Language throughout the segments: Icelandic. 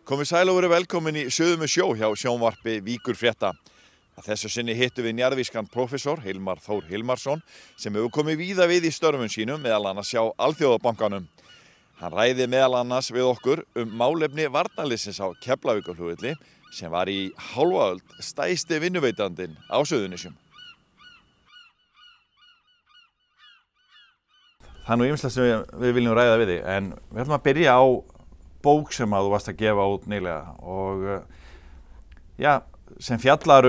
Komið sæl og verið velkomin í Suður með sjó hjá sjónvarpi Víkur frétta. Að þessu sinni hittum við njarðvískan prófessor Hilmar Þór Hilmarsson sem hefur komið víða við í störfum sínum meðal annars hjá Alþjóðabankanum. Hann ræði meðal annars við okkur málefni varnarliðsins á Keflavíkurflugvelli sem var í hálfa öld stærsti vinnuveitandinn á Suðurnesjum. Það nú ýmislegt sem við viljum ræða við þig, en við ætlum að byrja á bók sem að þú varst að gefa út nýlega og sem fjallar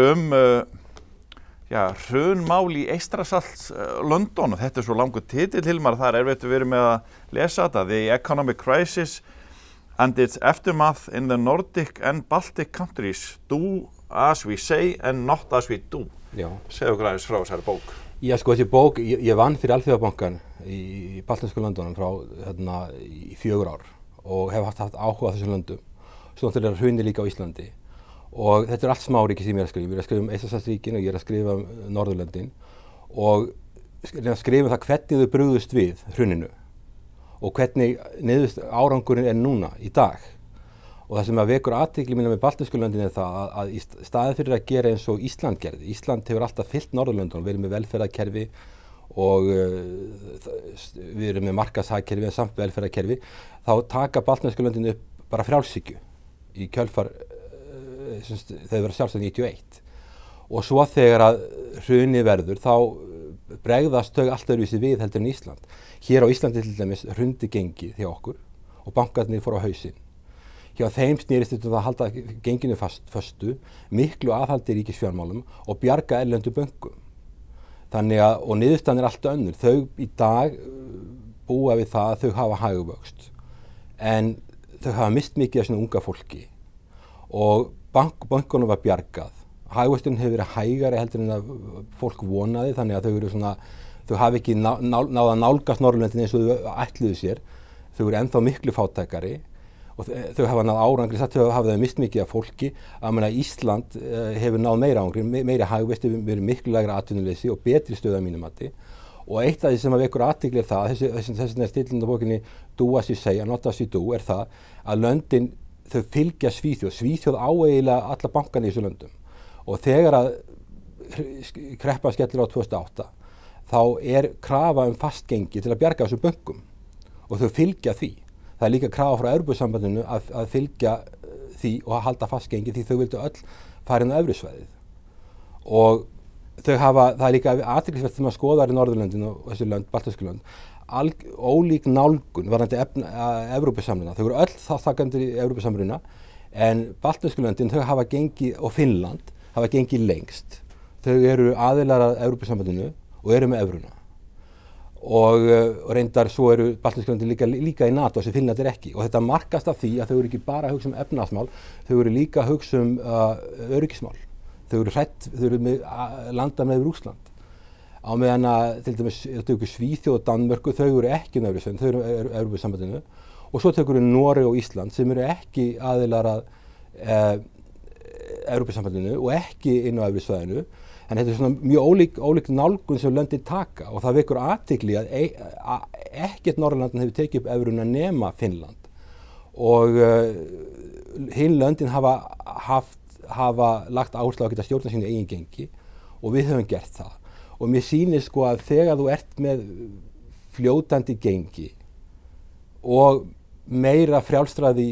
hrunmál í Eystrasalts London og þetta svo langur titill Hilmar, það erfitt að vera með að lesa þetta, The Economic Crisis and its Aftermath in the Nordic and Baltic Countries, Do as we say and not as we do. Já. Segðu okkur aðeins frá þessari bók. Já, sko, þessi bók, ég vann fyrir Alþjóðabankan í baltnesku löndunum frá í 4 ár og hef haft áhuga á þessum löndum. Svo náttúrulega hrunið líka á Íslandi. Og þetta allt smáríki sem ég er að skrifa. Ég er að skrifa Eystrasaltsríkin og ég er að skrifa Norðurlöndin og skrifa það hvernig þau brugðust við hruninu og hvernig árangurinn núna í dag. Og það sem að vekur athygli mína með baltnesku löndin það að í staðinn fyrir að gera eins og Ísland gerði. Ísland hefur alltaf fylgt Norðurlöndunum, verið með velferðarkerfi og við erum með markaðshagkerfi en samt velferðarkerfi, þá taka baltnesku löndin upp bara frjálshyggju í kjölfar þegar verið sjálfstæð 91 og svo þegar að hrunið verður þá bregðast þau allt öðruvísi við heldur en Ísland. Hér á Íslandi til dæmis hrundi gengið hjá okkur og bankarnir fóru á hausinn. Hjá þeim snerist þetta að halda genginu föstu, miklu aðhaldi í ríkisfjármálum og bjarga erlendu bönkum. Þannig að, og niðurstaðan allt önnur, þau í dag búa við það að þau hafa hagvöxt en þau hafa mist mikið af svona unga fólki og bankunum var bjargað. Hagvöxturinn hefur verið hægari heldur en að fólk vonaði þannig að þau hafi ekki náð að nálgast Norðurlöndin eins og þau ætluðu sér. Þau eru ennþá miklu fátækari og þau hafa náð árangri, þau hafa mist mikið af fólki. Ísland hefur náð meira árangri, meiri hagvexti, verið miklu lægra atvinnuleysi og betri stöðu að mínu mati. Og eitt af því sem að vekur athygli það, þessi stillin á bókinni Do as you say and not as you do, það að löndin þau fylgja Svíþjóð. Svíþjóð á eiginlega alla bankana í þessu löndum. Og þegar að kreppan skellir á 2008, þá krafa fast gengi til að bjarga þessum bönkum og þau fylgja því. Það líka krafa frá Evrópusambandinu að fylgja því og að halda fast gengi því þau vildu öll fara inn á evrusvæðið. Og það líka athyglisvert þegar maður skoðar í Norðurlöndin og þessi lönd, baltísku lönd, ólík nálgun varðandi Evrópusamruna. Þau eru öll þátttakendur í Evrópusamruna en baltísku löndin þau hafa gengið og Finnland hafa gengið lengst. Þau eru aðilar að Evrópusambandinu og eru með evruna. Og reyndar svo eru baltísku löndin líka í NATO sem Finnland ekki. Og þetta markast af því að þau eru ekki bara að hugsa efnahagsmál, þau eru líka að hugsa öryggismál. Þau eru með landa með Rússland. Á meðan að til dæmis Svíþjóð og Danmörku, þau eru ekki inn á Evrópusambandinu, þau eru Evrópusambandinu. Og svo tekur Noreg og Ísland sem eru ekki aðilar að Evrópusambandinu og ekki inn á Evrusvæðinu. En þetta svona mjög ólík nálgun sem löndin taka og það vekur athygli að ekkert Norðurlandin hefur tekið upp evruna nema Finnland. Og hin löndin hafa lagt áherslu á að geta stjórna sínu eigin gengi og við höfum gert það. Og mér sýnir sko að þegar þú ert með fljótandi gengi og meira frjálsræði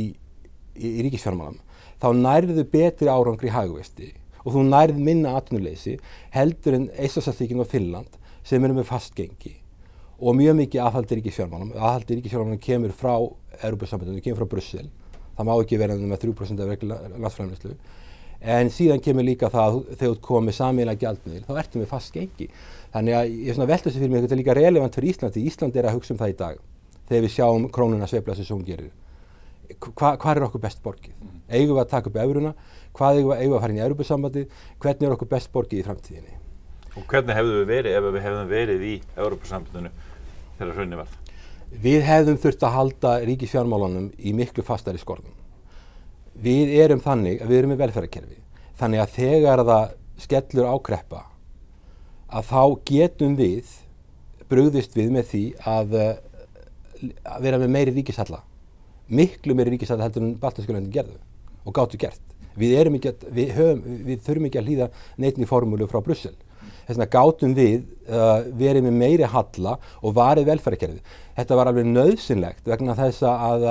í ríkisfjármálum, þá nærðu betri árangri í hagvexti og þú nærð minna atvinnuleysi heldur en Eystrasaltsríkin og Finnland sem eru með fast gengi og mjög mikið aðhaldi í ríkisfjármálum. Aðhaldi í ríkisfjármálum kemur frá Evrópusambandinu, kemur frá Brussel. Það má ekki vera með 3% af landsframleiðslu. En síðan kemur líka það að þegar þú komið með sameiginlega gjaldmiðil, þá ertu með fast gengi. Þannig að ég velti þessu fyrir mig, þetta líka relevant fyrir Íslandi. Ísland að hugsa það í dag, þegar við sjáum krónuna sveifla sig sem hún gerir. Hvað okkur best borgið? Eigum við að taka upp evruna? Hvað eigum við að fara inn í Evrópusambandið? Hvernig okkur best borgið í framtíðinni? Og hvernig hefðum við verið ef við hefðum verið í Evrópusambandinu þegar hrunið varð? Við hefðum þurft að halda ríkisfjármálunum í miklu fastari skorðum. Við erum þannig að við erum með velferðarkerfi. Þannig að þegar það skellur á kreppa að þá getum við brugðist við með því að vera með meiri ríkishalla miklu meiri ríkisstæði heldur en baltnesku löndin gerðu og gátu gert. Við þurfum ekki að hlýða neinni formúlu frá Brussel. Þess vegna gátum við verið með meiri halla og varið velferðarkerfið. Þetta var alveg nauðsynlegt vegna þess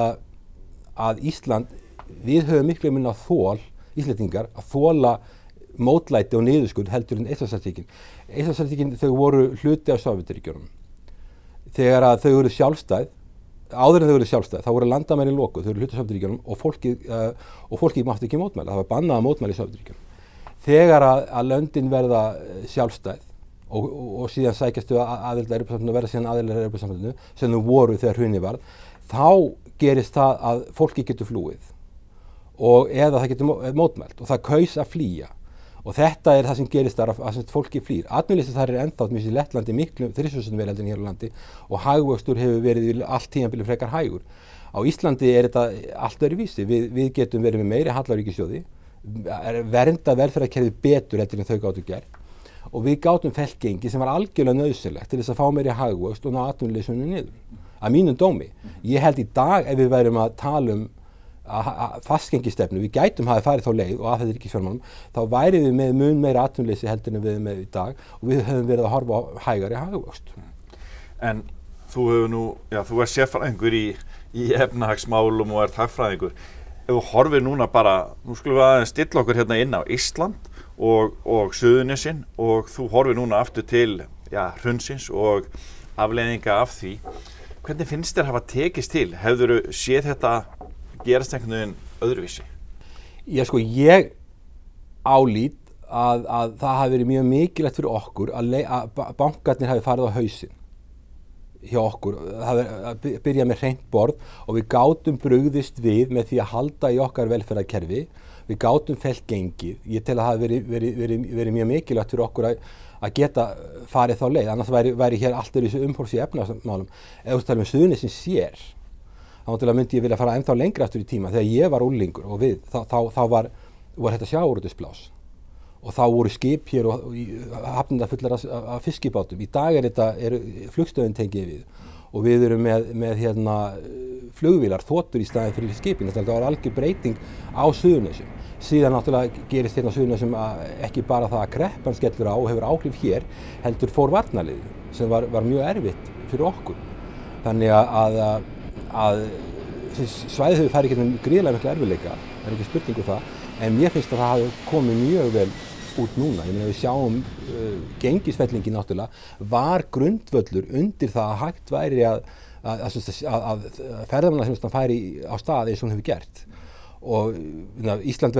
að Ísland, við höfum miklu minna þol, Íslendingar, að þola mótlæti og niðurskurð heldur en Eystrasaltsríkin. Eystrasaltsríkin, þau voru hluti af Sovétríkjunum. Þegar að þau voru sjálfstæð, áður en þau voru sjálfstæð, þá voru landamærin lokuð, þau voru hluti af Sovétríkjunum og fólkið mátti ekki mótmæla, það var bannað að mótmæla í Sovétríkjunum. Þegar að löndin verða sjálfstæð og síðan sækjastu aðild að Evrópusambandinu og verða síðan aðilar að Evrópusambandinu sem þau voru þegar hrunið varð, þá gerist það að fólki getur flúið eða það getur mótmælt og það kaus að flýja. Og þetta það sem gerist þar að fólki flýr. Atvinnuleysi þar ennþá mjög í Lettlandi miklu þrisvarsinnum meira heldur en hér á landi og hagvöxtur hefur verið allt tímabilið frekar hægur. Á Íslandi þetta allt öðruvísi. Við getum verið með meiri halla á ríkissjóði, vernda velferðarkerfið betur heldur en þau gátu gert og við gátum fellt gengi sem var algjörlega nauðsynlegt til þess að fá meiri hagvöxt og ná atvinnuleysunum niður. Að mínum dómi. Ég held í dag ef við værum að tala fastgengistefnu, við gætum hafi farið þá leið og að þetta ríkisfjármálum, þá væri við með mun meira atvinnuleysi heldur en við með í dag og við höfum verið að horfa á hægari hagvöxt. En þú hefur nú, þú sérfræðingur í efnahagsmálum og hagfræðingur. Ef þú horfir núna bara, nú skulum við aðeins stilla okkur hérna inn á Ísland og Suðurnesin og þú horfir núna aftur til hrunsins og afleiðinga af því. Hvernig finnst þér hafa tekist til? Hefðirðu séð þetta gerast einhvern veginn öðruvísi? Ég álít að það hafi verið mjög mikilvægt fyrir okkur að bankarnir hafi farið á hausinn hjá okkur, að byrja með hreint borð og við gátum brugðist við með því að halda í okkar velferðarkerfi, við gátum fellt gengið. Ég tel að það hafi verið mjög mikilvægt fyrir okkur að geta farið þá leið, annars væri hér allt þessu umhorfs í efnahagsmálum. Ef þú talar um Suðurnesin sér, þá myndi ég vilja fara ennþá lengra aftur í tíma. Þegar ég var unglingur og þá var þetta sjávarútvegsplás og þá voru skip hér og hafnirnar fullar af fiskibátum. Í dag er flugstöðin tengið við og við erum með flugvílar, þotur í staðinn fyrir skipin. Þetta var algjör breyting á Suðurnesjum. Síðan náttúrulega gerist hérna á Suðurnesjum ekki bara það að kreppan skellur á og hefur áhrif hér, heldur fór varnarliðið sem var mjög erfitt fyrir okkur. Þannig að svæðið hefur farið gegnum gríðarlega mikla erfiðleika, það er ekki spurning það, en mér finnst að það hafi komið mjög vel út núna. Ég meina við sjáum gengisfellingin náttúrulega var grundvöllur undir það að hægt væri að ferðamannasjónustan færi á stað eins og hún hefur gert. Og Ísland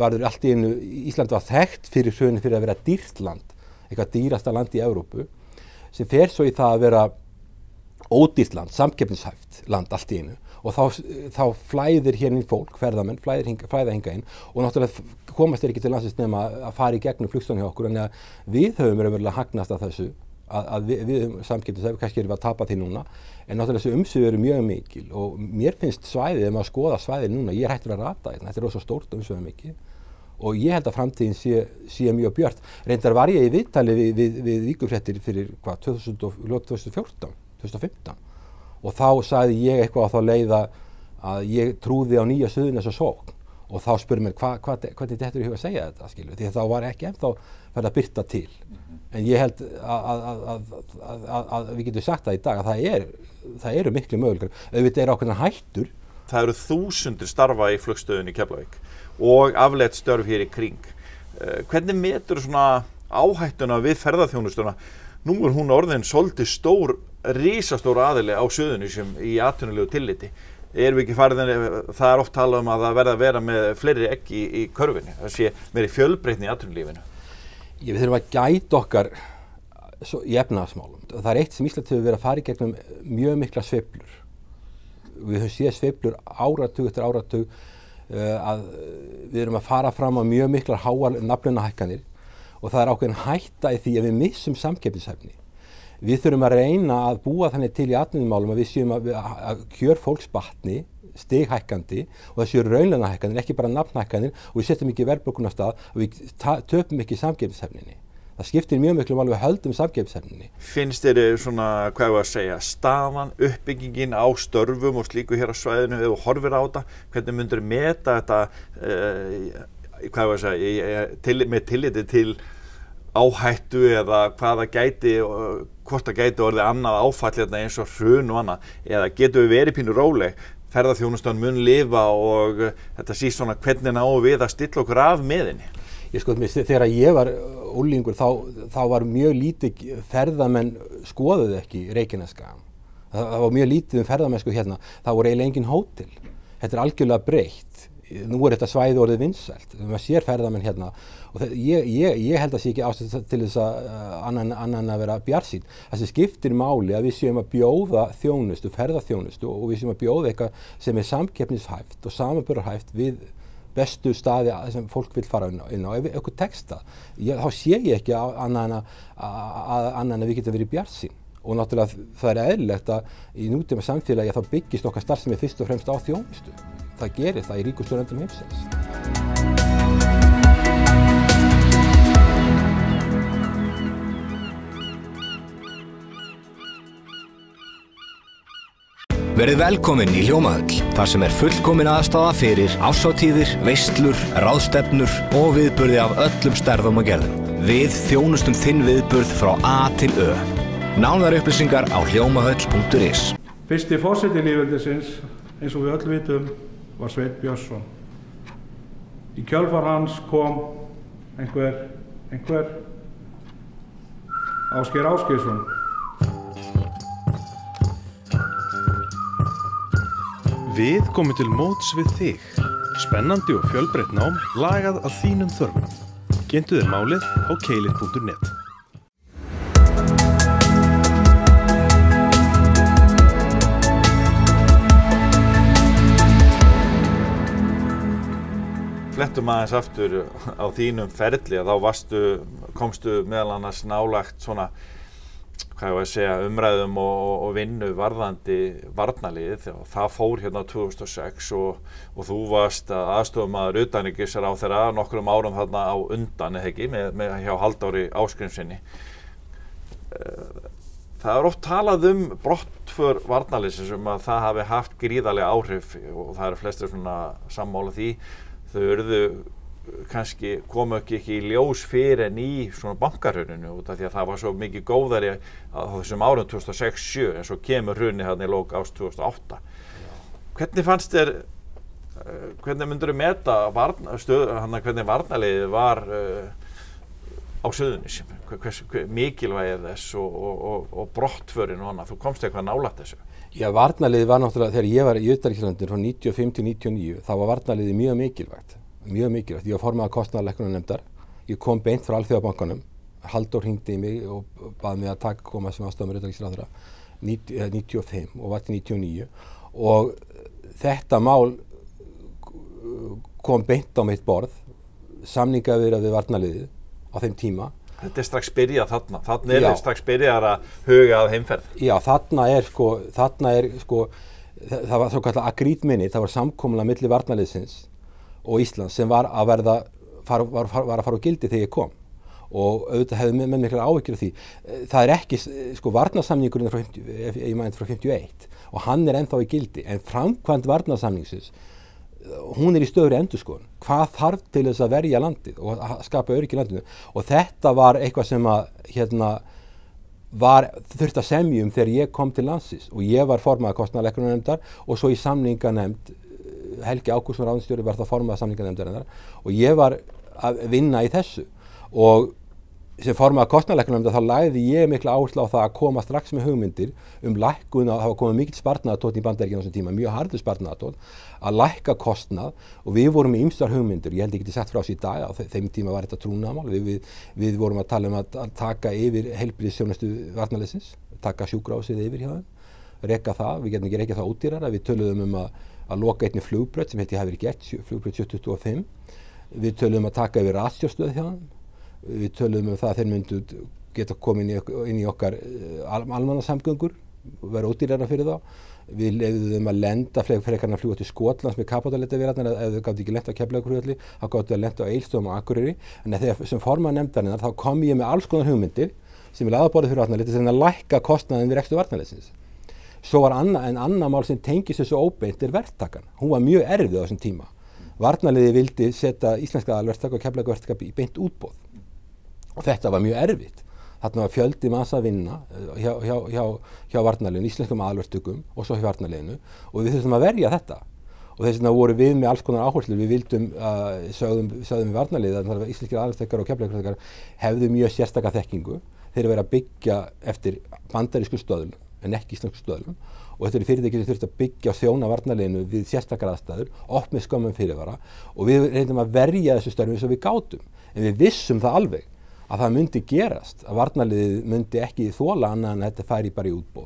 Ísland var þekkt fyrir hrunið fyrir að vera dýrt land, eitthvað dýrasta land í Evrópu, sem fer svo í það að vera ódýrt land, samkeppnishæft land allt í einu og þá flæðir hér inn fólk, ferðamenn, flæða hingað inn og náttúrulega komast þeir ekki til landsins nema að fara í gegnum flugstöðin hjá okkur, en við höfum raunverulega hagnast af þessu að við samkeppnishæft, kannski erum við að tapa því núna, en náttúrulega þessu umsvif eru mjög mikil og mér finnst svæðið, ef maður skoða svæðið núna, ég hættur að rata þetta er rosa stórt umsvif mikið og ég held að framtíðin sé mjög björt. Reyndar var ég í viðtali við Víkurfréttir fyrir 2014, 2015 og þá sagði ég eitthvað á þá leið að ég trúði á nýja Suðurnes og sókn og þá spurði mér hvernig þetta í huga að segja þetta, skilur, því að þá var ekki ennþá farið að birta til. En ég held að við getum sagt það í dag að það eru miklu möguleikar. Auðvitað eru ákveðnar hættur. Það eru þúsundir starfa í flugstöðinni í Keflavík og afleidd störf hér í kring. Hvernig metur svona áhættuna við ferðaþjónustuna? Nú hún orðin svolítið risastór aðili á Suðurnesjum í atvinnulegu tilliti. Erum við ekki farið, það oft talað að það verða að vera með fleiri egg í körfunni, það sé meiri fjölbreytni í atvinnulífinu. Við þurfum að gæta okkar í efnahagsmálum. Það er eitt sem Ísland hefur verið að fara í gegnum mjög mikla sveiflur. Við höfum séð sveiflur áratug eftir áratug að við erum að fara fram á mjög miklar háar nafnlaunahækkanir og það er ákveðin hætta í því að við missum samkeppnishæfni. Við þurfum að reyna að búa þannig til í atvinnumálum að við séum að kjör fólks batni, stighækkandi og það séu raunlaunahækkanir, ekki bara nafnhækkanir og við setjum ekki verðbólguna af stað og við töpum ekki samkeppnishæfninni. Það skiptir mjög miklu máli við höldum samkeppnishæfni. Finnst þér svona, hvað ég var að segja, staðan, uppbyggingin á störfum og slíku hér á svæðinu, ef þú horfir á þetta, hvernig myndir meta þetta, hvað ég var að segja, með tilliti til áhættu eða hvað það gæti, hvort það gæti orðið annað áfall hérna eins og hrun og annað, eða getum við verið pínu róleg, ferðaþjónustan mun lifa og þetta síst svona hvernig náum við að stilla okkur af með henni? Þegar ég var unglingur þá var mjög lítið ferðamenn skoðuðu ekki Reykjanesskagann. Það var mjög lítið ferðamennsku hérna. Það voru eiginlega engin hótel. Þetta algjörlega breytt. Nú þetta svæði orðið vinsælt. Maður sér ferðamenn hérna og ég held að sé ekki ástæða til þess að annan að vera bjartsýnn. Það sem skiptir máli að við séum að bjóða þjónustu, ferðaþjónustu og við séum að bjóða eitthvað sem samkeppnishæft og samanburðarhæft við bestu staði sem fólk vil fara inn á. Ef eitthvað texta, þá sé ég ekki annan að við getum verið bjartsýn. Og náttúrulega það eðlilegt að í nútíma samfélagi þá byggist okkar starfsemi fyrst og fremst á þjónustu. Það gerir það í ríkustu löndum heimsins. Verið velkomin í Hljómahöll, þar sem fullkomin aðstaða fyrir árshátíðir, veislur, ráðstefnur og viðburði af öllum stærðum og gerðum. Við þjónustum þinn viðburð frá A til Ö. Nánari upplýsingar á hljómahöll.is. Fyrsti forseti lýðveldisins, eins og við öll vitum, var Sveinn Björnsson. Í kjölfar hans kom einhver Ásgeir Ásgeirsson. Við komum til móts við þig. Spennandi og fjölbreytt nám lagað að þínum þörfum. Geymdu þér málið á keilir.net. Flettum aðeins aftur á þínum ferli að þá komstu meðal annars nálægt svona, hvað ég var að segja, umræðum og vinnu varðandi varnarliðið og það fór hérna 2006 og þú varst aðstoðarmaður utanríkisráðherra nokkrum árum þarna á undan, eða ekki, með hjá Halldóri Ásgrímssyni. Það oft talað brottför varnarliðsins að það hafi haft gríðarlega áhrif og það flestir svona sammála því. Þau komu ekki í ljós fyrir en í svona bankahruninu út af því að það var svo mikið góðari á þessum árum 2006-07 en svo kemur hrunið hérna í lok árs 2008. Hvernig fannst þér, hvernig myndirðu meta hvernig varnarliðið var á Suðurnesjum, mikilvægið þess og brottförin og annað, þú komst eitthvað nálægt þessu? Já, varnarliðið var náttúrulega, þegar ég var í utanríkisráðuneytinu frá 95 til 99, þá var varnarliðið mjög mikilvægt. Ég var formaður kostnaðarlækkunarnefndar, ég kom beint frá Alþjóðabankanum, Halldór hringdi í mig og bað mig að koma sem aðstoðarmaður utanríkisráðherra 95 og var til 99 og þetta mál kom beint á mitt borð, samningaviðræður við varnarliðið á þeim tíma. Þetta strax byrjað þarna þið strax byrjað að huga að heimferð. Já, þarna er það var svo kallað agreed minute, það var samkomulag milli varnarliðsins og Íslands sem var að fara á gildi þegar ég kom og auðvitað hefði með miklar áhyggjur af því. Það er ekki, varnarsamningurinn frá 51 og hann er ennþá í gildi en framkvæmd varnarsamningsins hún í stöðugri endurskoðun. Hvað þarf til þess að verja landið og að skapa öryggi í landinu og þetta var eitthvað sem þurfti að semja þegar ég kom til landsins og ég var formaður kostnaðarlækkunarnefndar og svo í samninganefnd Helgi Ágústsson ráðuneytisstjóri var það formaður samninganefndarinnar og ég var að vinna í þessu og sem formaður kostnaðarlækkunarnefndar þá lagði ég mikla áherslu á það að koma strax með hugmyndir lækkun og það var komið mikill sparnaðartónn í Bandaríkjunum á þessum tíma, mjög harður sparnaðartónn að lækka kostnað og við vorum með ýmsar hugmyndir, ég held ég geti sagt frá þessu í dag á þeim tíma var þetta trúnaðarmál, við vorum að tala að taka yfir heilbrigðisþjónustu varnarliðsins, taka sjúkrahúsið yfir hjá þeim, reka það, við getum ekki rekja það ódýrara, við töluðum að loka einni flugbraut sem hafi verið gert, flugbraut 725, við töluðum að taka yfir ratsjárstöð hjá þeim, við töluðum það að þeir myndu geta komið inn í okkar almannasamgöngur, vera ódýrara fyrir þá. við leyfðum þeim að lenda frekar en að fljúga til Skotlands með kapótaleitavélarnar ef þau gátu ekki lent á Keflavíkurflugvelli, þá gátu þau lent á Egilsstöðum og Akureyri. En þegar sem formaður nefndarinnar þá kom ég með alls konar hugmyndir sem ég lagði á borðið fyrir varnarliðið til að lækka kostnaðinn við rekstur varnarliðsins. Svo var annað mál sem tengist þessu óbeint verktakan. Hún var mjög erfið á þessum tíma. Varnarliðið vildi setja íslenska aðalverktaka og Keflavíkurverktaka í beint útboð. Og þetta var mjög erfitt. Þarna var fjöldi manns að vinna hjá varnarliðinu, íslenskum aðalverktökum og svo hjá varnarliðinu og við þurftum að verja þetta. Og þess vegna voru við með alls konar áherslur. Við vildum, sögðum við varnarliðið að íslenskir aðalverktakar og Keflavíkurverktakar hefðu mjög sérstaka þekkingu. Þeir eru verið að byggja eftir bandarísku stöðlum en ekki íslensku stöðlum og þetta eru fyrirtæki sem þurfti að byggja og þjóna varnarliðinu við sérstakar aðstæður, oft með skömmum fyrirvara og við reyndum að verja þessu störfum eins og við gátum. En við vissum það alveg að það myndi gerast, að varnarliðið myndi ekki þola annað en að þetta færi bara í útboð.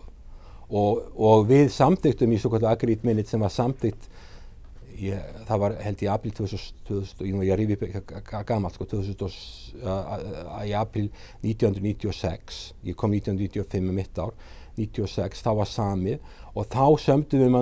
Og við samþykktum í svo kallu agreed minute sem var samþykkt, það var held í apríl 2000, ég rífi gamalt sko, í apríl 1996, ég kom 1995 mitt ár, 96, þá var samið og þá sömdum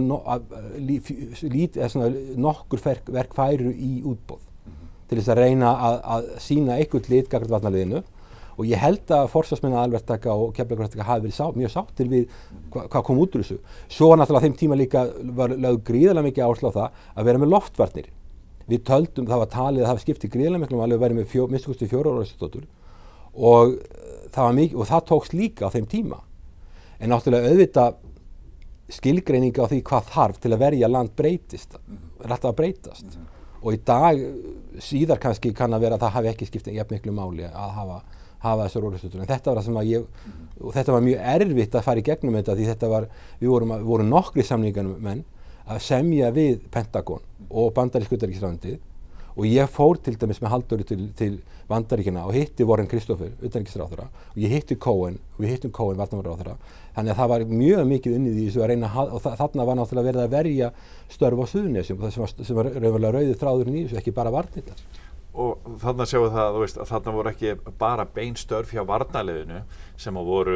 við nokkur verk færu í útboð til þess að reyna að sýna einhvern lit gagnvart varnarliðinu og ég held að forsvarsmenn aðalverktaka og Keflavíkurverktaka hafi verið mjög sáttir við hvað kom út úr þessu. Svo var náttúrulega þeim tíma líka var lögð gríðarlega mikið áherslu á það að vera með loftvarnir. Við töldum, það var talið að það skipti gríðarlega miklu máli að vera með minnst kosti 4 orrustuþotur og það var mikið og það tókst líka á þeim tíma. En náttúrulega auðvitað skilgreining á því hvað þarf til að verja land breytist, rætt að breytast. Og í dag síðar kannski kann að vera að það hafi ekki skipt jafn miklu máli að hafa þessar orrustuþotur. En þetta var það sem og þetta var mjög erfitt að fara í gegnum þetta því þetta var, við vorum nokkri samningarmenn að semja við Pentagon og bandarísku utanríkisráðuneytið og ég fór til dæmis með Halldóri til Bandaríkjanna og hitti Warren Christopher, utanríkisráðherra og ég hitti Cohen og við hittum Cohen varnarmálaráðherra. Þannig að það var mjög mikið unnið í þessu að reyna og þarna var náttúrulega verið að verja störf á Suðurnesjum og það sem var raunverulega rauði þráðurinn í þessu, ekki bara varnirnar. Og þarna sjáum við það, þú veist, að þarna voru ekki bara bein störf hjá varnarliðinu sem voru,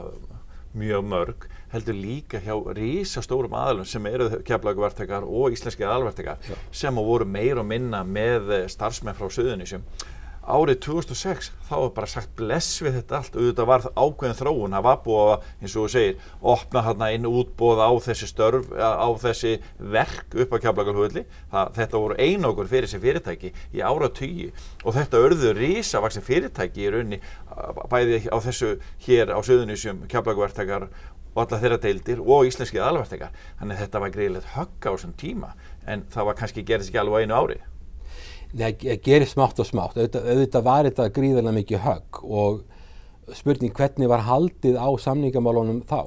mjög mörg, heldur líka hjá risastórum aðalum sem eru Keflavíkurverktakar og íslenskir aðalverktakar sem voru meir og minna með starfsmenn frá Suðurnesjum. Árið 2006 þá var bara sagt bless við þetta allt, auðvitað var ákveðin þróun, það var búið að, eins og þú segir, opna þarna inn útboð á þessi störf, á þessi verk upp á Keflavíkurflugvelli. Þetta voru einokkur fyrir þessi fyrirtæki í áratugi og þetta urðu risavaxin fyrirtæki í rauninni bæði á þessu hér á Suðurnesjum, Keflavíkurverktakar og alla þeirra deildir og íslenskir aðalverktakar. Þannig að þetta var gríðilegt högg á þessum tíma en það var kannski gerðist ekki alveg á einu ári. Nei, gerist smátt og smátt. Auðvitað var þetta gríðarlega mikið högg og spurning hvernig var haldið á samningamálunum þá.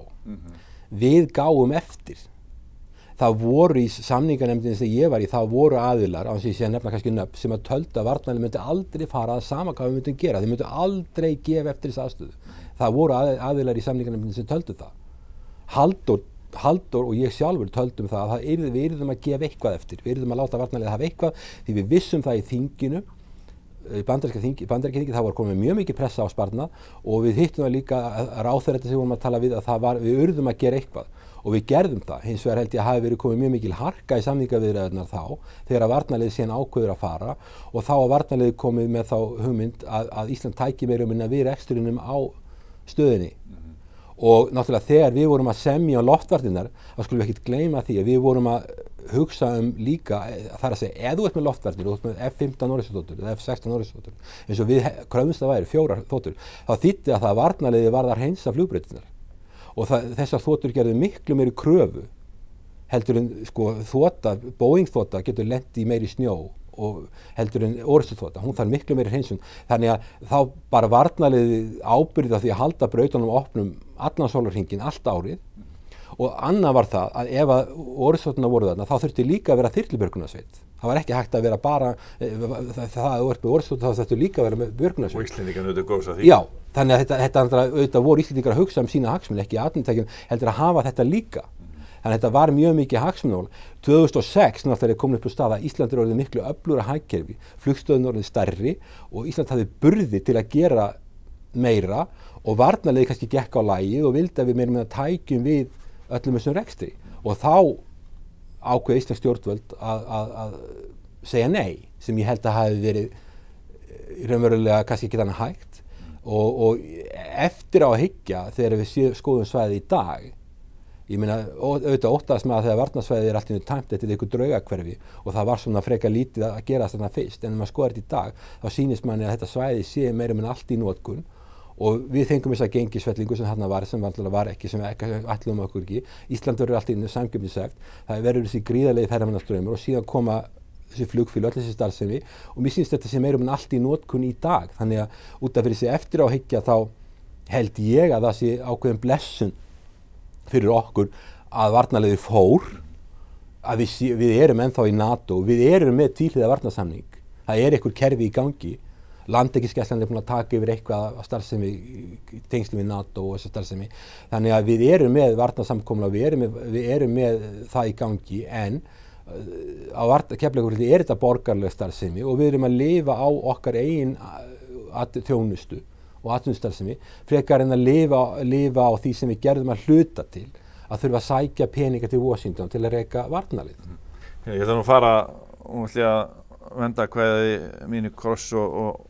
Við gáum eftir. Það voru í samninganefndinni sem ég var í, það voru aðilar, á þess að ég sé að nefna kannski nöfn, sem að töldu að varnarliðið myndi aldrei fara að sama hvað við myndum gera. Þeir myndu aldrei gefa eftir þessa aðstöðu. Það voru aðilar í samninganefndinni sem töldu það. Halldór og ég sjálfur töldum það að við yrðum að gefa eitthvað eftir, við yrðum að láta varnarliðið hafa eitthvað því við vissum það í þinginu, í bandaríska þingi, það var komið mjög mikið pressa á sparnað og við hittum það líka ráðherra sem við vorum að tala við að við yrðum að gera eitthvað og við gerðum það. Hins vegar held ég að hafi verið komið mjög mikil harka í samningaviðræðurnar þá þegar að varnarliðið síðan ákveður að fara og þá að varnarliðið komið með þá hugmynd að Ísland tæki meira minna við rekstrinum á stöðinni. Og náttúrulega þegar við vorum að semja á loftvarnirnar, þá skulum við ekkert gleyma því að við vorum að hugsa líka, þar að segja, ef þú ert með loftvarnir, þú ert með F-15 orrustuþotur eða F-16 orrustuþotur, eins og við kröfumst það væri 4 þotur, þá þýddi að það varnarliðið varð að hreinsa flugbrautirnar. Og þessar þotur gerðu miklu meiri kröfu, heldur en sko Boeing-þota getur lent í meiri snjó og heldur en orrustuþota, hún þarf miklu meiri hreinsun. Þannig að þá bara varnarliðið ábyrgði á því að halda brautunum opnum allan sólarhringinn allt árið og annað var það að ef að orrustuþoturnar voru þarna þá þurfti líka að vera þyrlubjörgunarsveit. Það var ekki hægt að vera bara það að þú ert með orrustuþotur þá þurfti líka að vera með björgunarsveit. Og Íslendingar nutu góðs af því. Já, þannig að þetta auðvitað voru Íslendingar að hugsa sína hagsmuni, ekki atvinnutækin heldur að hafa þetta líka. Þannig að þetta var mjög mikið hagsmunamál. 2006 náttúrulega komin upp á stað að Ísland orðið miklu öflugra hagkerfi, flugstöðin orðið stærri og Ísland hafði burði til að gera meira og varnarliðið kannski gekk á lagið og vildi að við meira með að tækjum við öllum þessum rekstri. og þá ákveð íslensk stjórnvöld að segja nei, sem ég held að hafi verið raunverulega kannski ekki þannig hægt og eftir á að hyggja þegar við skoðum svæðið í dag, ég meina auðvitað óttast með að þegar varnarsvæðið allt í einu tæmt eftir einhver draugahverfi og það var svona frekar lítið að gera þarna fyrst, en ef maður skoðar þetta í dag þá sýnist manni að þetta svæði sé meira en allt í notkun og við fengum þessa gengisfellingu sem þarna var, sem var ekki, sem við ætlum okkur ekki. Ísland verður allt í einu samkeppnishæft, það verður þessi gríðarlegi ferðamannastraumur og síðan koma þessi flugfélög, öll þessi starfsemi og mér sýnst þetta sé meira en allt í notkun í dag, þannig að út af fyrir sig eftir á að hyggja þá held ég að það sé ákveðin blessun fyrir okkur að varnarliðið fór, að við erum ennþá í NATO, við erum með tvíhliða varnarsamning, það einhver kerfi í gangi, Landhelgisgæslan búin að taka yfir eitthvað að starfsemi tengslum við NATO og þessa starfsemi, þannig að við erum með varnarsamkomulag, við erum með það í gangi, en á Keflavíkurflugvelli þetta borgaraleg starfsemi og við erum að lifa á okkar eigin þjónustu og atvinnustarfsemi frekar en að lifa á því sem við gerðum að hluta til, að þurfa að sækja peninga til Washington til að reka varnarlið. Ég ætla nú að fara og ætla að venda kveði mínu kross og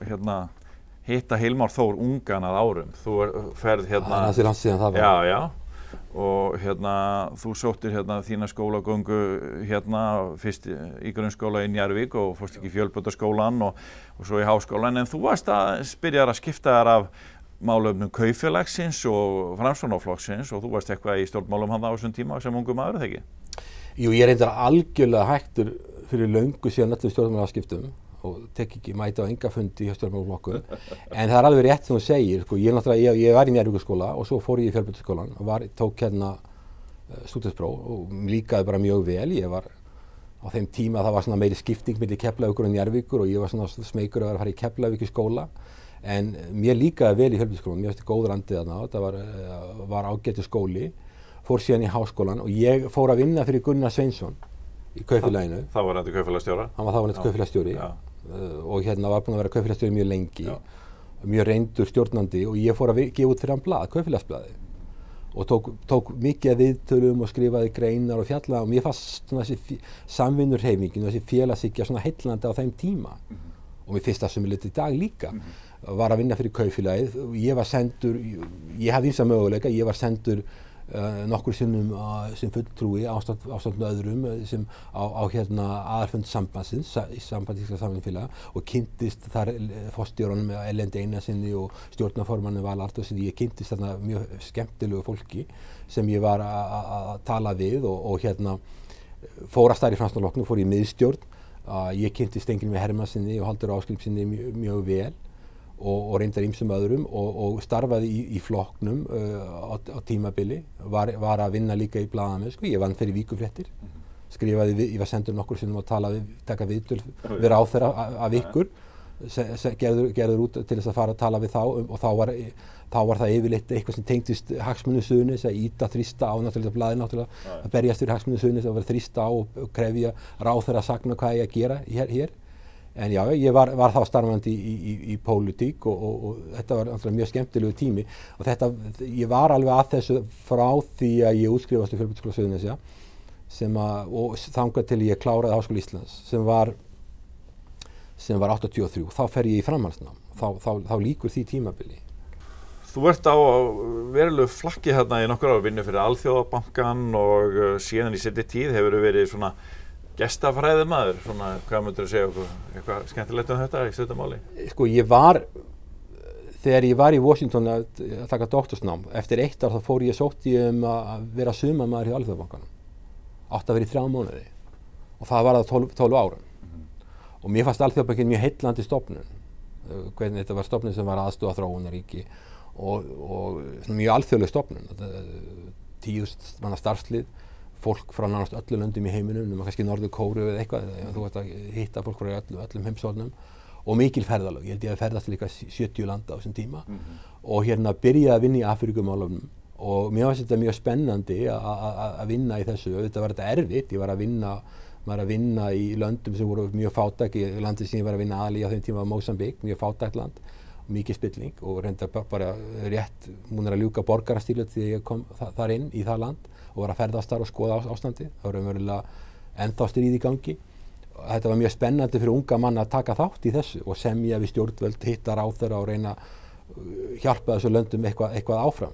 hitta Hilmar Þór ungan að árum. Þú ferð Það er langt síðan það var. Já. Og þú sóttir þína skólagöngu fyrst í grunnskóla í Njarðvík og fórst ekki í Fjölbrautaskólann og svo í háskólann, en þú varst að byrjar að skipta þér af málefnum kaupfélagsins og Framsóknarflokksins og þú varst eitthvað í stjórnmálum hann á þessum tíma sem ungur maður, eða ekki? Jú, ég reyndar algjörlega hættur fyrir löngu síðan öllum stjórnmálaskiptum og tek ekki mæta á enga fundi hjá stjórnmálaflokkum, en það er alveg rétt sem þú segir, sko, ég var í Njarðvíkurskóla og svo fór ég í Fjölbrautaskólann og tók stúdentspróf og líkaði bara mjög vel. Ég var á þeim tíma, það var svona meiri skipting milli Keflavíkur og Njarðvíkur og ég var svona smeykur að fara í Keflavíkurskóla, en mér líkaði vel í Fjölbrautaskólann, mér finnst góður andið þarna, þetta var ágætur skóli, fór síðan í háskólann og ég fór að vinna fyrir Gunnar Sveinsson í kaupfélaginu. Það var þetta kaupfélagsstjóra? Hann var þá kaupfélagsstjóri og var búinn að vera kaupfélagsstjóri mjög lengi, mjög reyndur stjórnandi og ég fór að gefa út fyrir hann blað, kaupfélagsblaði og tók mikið af viðtölum og skrifaði greinar og fjallaði og mér fannst svona þessi samvinnurhreyfingin og þessi félagshyggja svona heillandi á þeim tíma og mér finnst það sem í dag líka. Var að vinna fyrir kaupfélagið og ég var sendur, ég hafði ýmsa möguleika, ég var sendur nokkur sinnum sem fulltrúi ásamt með öðrum sem á aðalfund sambandsins í Sambandíska samvinnufélaga og kynntist þar forstjóranum Erlendi Einarsinni og stjórnarformanni Val Arnórssyni. Ég kynntist þarna mjög skemmtilegu fólki sem ég var að tala við og fór að starfa í Framsóknarflokknum, fór í miðstjórn. Ég kynntist Steingrími Hermannssyni og Halldóri Ásgrímssyni mjög vel og reyndar ýmsum öðrum og starfaði í flokknum á tímabili, var að vinna líka í blaðamennsku. Ég vann fyrir Víkurfréttir, skrifaði, ég var sendur nokkur sinnum að taka viðtöl við ráðherra af ykkur, gerður út til þess að fara að tala við þá og þá var það yfirleitt eitthvað sem tengdist hagsmunum Suðurnesja, að ýta, þrýsta á blaðið að berjast fyrir hagsmunum Suðurnesja og vera þrýsta á og krefja ráðherra að sagna hvað ég að gera hér. En já, ég var þá starfandi í pólitík og þetta var mjög skemmtilegu tími og ég var alveg að þessu frá því að ég útskrifast í Fjölbrautaskóla Suðurnesja og þangað til ég kláraði Háskóla Íslands sem var 83. Þá fer ég í framhaldsnám, þá lýkur því tímabili. Þú ert á verulegu flakki hérna í nokkur ár, vinnu fyrir Alþjóðabankann og síðan í seinni tíð hefur verið svona gestafræðimaður, svona, hvað myndir þú segja okkur, eitthvað skemmtilegt þetta í stuttu máli? Sko, þegar ég var í Washington að taka doktorsnám, eftir 1 ár þá sótti ég að vera sumarmaður hjá Alþjóðabankanum. Átti að vera í 3 mánuði og það var 12 árum. Og mér fannst Alþjóðabankin mjög heillandi stofnun. Hvernig þetta var stofnun sem var aðstoða þróunarríki og mjög alþjóðleg stofnun. 10.000 manna starfslið, fólk frá nánast öllum löndum í heiminum, kannski Norður Kóreu eða eitthvað, þú ert að hitta fólk frá öllum heimshornum og mikil ferðalög. Ég held ég að ferðast líka 70 landa á þessum tíma og byrjaði að vinna í Afríkumálefnum og mér fannst þetta mjög spennandi að vinna í þessu. Auðvitað var þetta erfitt, ég var að vinna í löndum sem voru mjög fátæk, í landi sem ég var að vinna aðallega á þeim tíma var Mósambík, mjög fátækt land, mikið spilling og reyndar bara rétt múin að ljúka borgarastýrið þegar ég kom þar inn í það land og var að ferðast þar og skoða ástandi. Það var raunverulega ennþá stríð í gangi. Þetta var mjög spennandi fyrir unga mann að taka þátt í þessu og semja við stjórnvöld, hitta ráðherra og reyna hjálpa þessu löndum eitthvað áfram.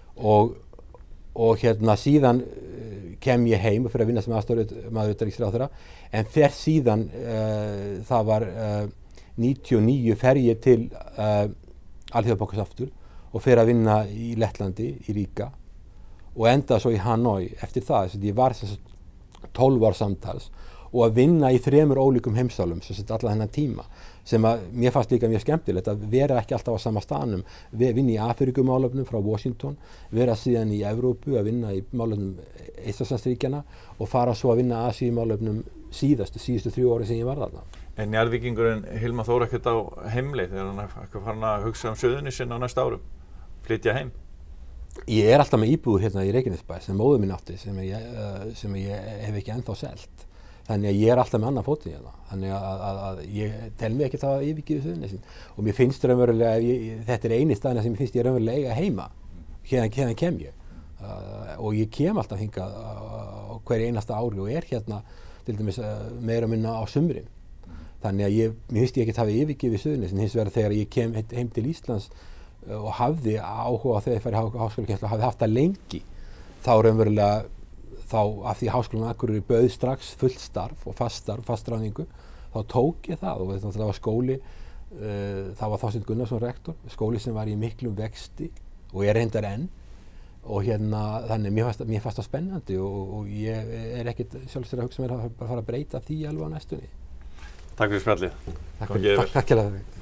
Og síðan kem ég heim og fyrir að vinna sem aðstoðarmaður utanríkisráðherra, en fer síðan, það var 99 fer ég til Alþjóðabankans aftur og fer að vinna í Lettlandi, í Riga og enda svo í Hanoi eftir það. Ég var 12 ár samtals og að vinna í 3 ólíkum heimsálum alla þennan tíma, sem að mér fannst líka mjög skemmtilegt að vera ekki alltaf á sama staðnum, vinna í Afríkumálefnum frá Washington, vera síðan í Evrópu að vinna í málefnum Eystrasaltsríkjanna og fara svo að vinna Asíumálefnum síðustu 3 ári sem ég var þarna. En Njarðvíkingurinn Hilmar Þór ekkert á heimleið þegar hann er farin að hugsa Suðurnesin á næsta árum, flytja heim? Ég er alltaf með íbúð hérna í Reykjanesbæ sem móðir mín átti, sem ég hef ekki ennþá selt. Þannig að ég er alltaf með annan fótinn hérna. Þannig að ég tel mig ekki það yfirgefið Suðurnesin. Og mér finnst raunverulega, þetta er eini staðina sem mér finnst ég raunverulega eiga heima. Hérna kem ég. Og ég kem alltaf hingað á hverju einasta ári og er hérna til dæmis meira minna á sumrin. Þannig að mér finnst ég ekki hafa yfirgefið Suðurnesin. Hins vegar þegar ég kem heim til Íslands og hafði áhuga þegar ég færi háskólakennslu og hafði haft það lengi, þá raunverulega af því Háskólinn á Akureyri bauð strax fullt starf og fast ráðningu, þá tók ég það og það var skóli, það var Þorsteinn Gunnarsson rektor, skóli sem var í miklum vexti og er reyndar enn og þannig mér fannst það spennandi og ég er ekkert sjálfsagt að hugsa mér að fara að breyta því alveg á næstunni. Takk fyrir spjallið. Takk fyrir.